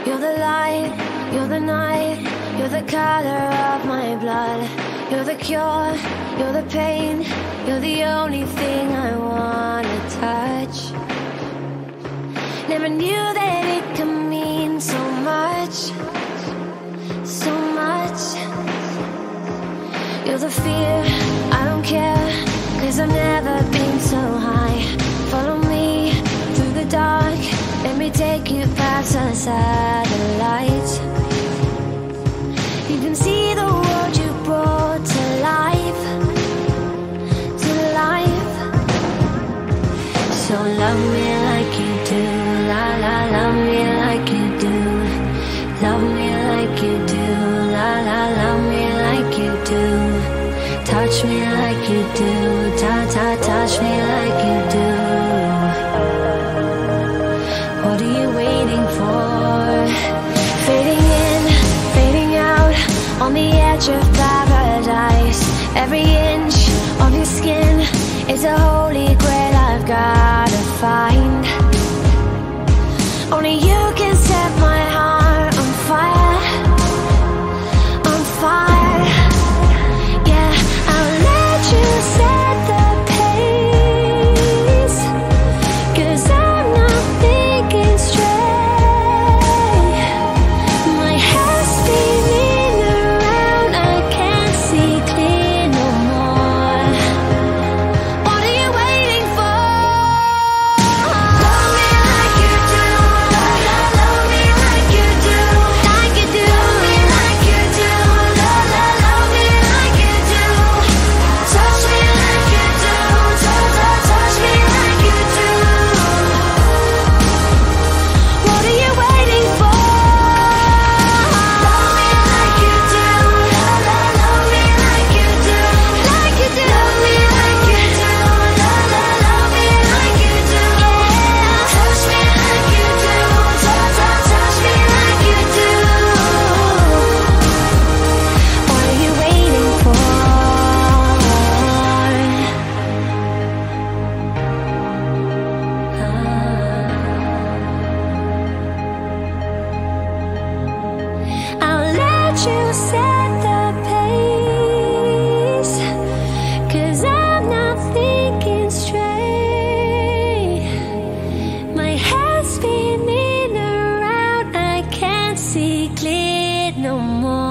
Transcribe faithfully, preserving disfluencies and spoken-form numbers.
You're the light, you're the night, you're the color of my blood. You're the cure, you're the pain, you're the only thing I wanna touch. Never knew that it could mean so much, so much. You're the fear, I don't care, cause I've never been so high. Follow me through the dark, let me take you past the satellites. You can see the world you brought to life, to life. So love me like you do, la la, love me like you do. Love me like you do, la la, love me like you do. Touch me like you do, ta ta, touch me like you do. What are you waiting for? Fading in, fading out, on the edge of paradise. Every inch of your skin is a holy grail I've gotta find. Only you can set my heart on fire, on fire. Yeah, I'll let you set the pace, cause I'm not thinking straight. My head's spinning around, I can't see clear no more. What are you waiting for? Love me like you do, la la, love me like you do, like you do. Love me like you do, la la, love me like you do. Touch me like you do, touch, touch, touch me like you do. What are you waiting for? Love me like you do, la la, love me like you do, like you do. Love me like you do, la la, love me like you do. Touch me like you do, touch, touch, touch me like you do. What are you waiting for? I'll let you set the pace, cause I'm not thinking straight. My head's spinning around, I can't see clear no more.